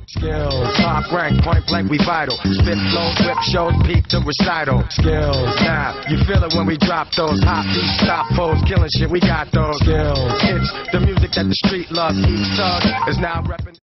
Skills, top rank, point blank, we vital. Spit flows, whip shows, peep the recital. Skills, now you feel it when we drop those hot beats, stop pose, killing shit. We got those skills. It's the music that the street loves. Each thug is now repping.